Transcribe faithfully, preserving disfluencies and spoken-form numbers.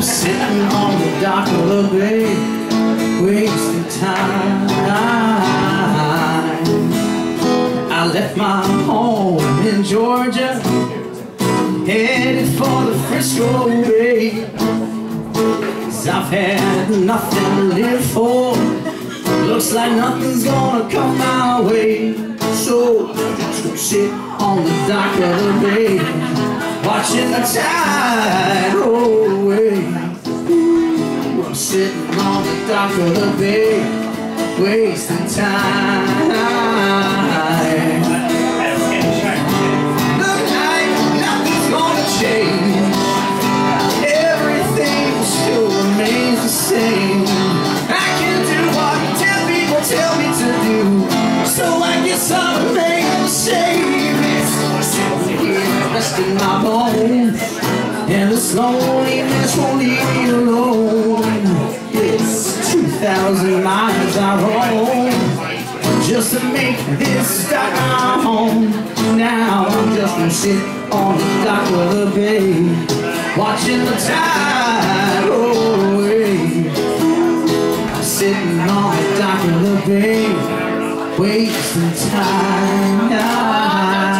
sitting on the dock of the bay, wasting time. I left my home in Georgia, headed for the Frisco Bay. 'Cause I've had nothing to live for, looks like nothing's gonna come my way. So just gonna sit on the dock of the bay, watching the tide roll away. Ooh, I'm sitting on the dock of the bay, wasting time. Look like nothing's gonna change, everything still remains the same. I can do what ten people tell me to do, so I guess I'll remain the same. Resting my bones, and this loneliness won't leave me alone. It's two thousand miles I roam just to make this dock my home. Now I'm just gonna sit on the dock of the bay, watching the tide roll away. I'm sitting on the dock of the bay, wasting time.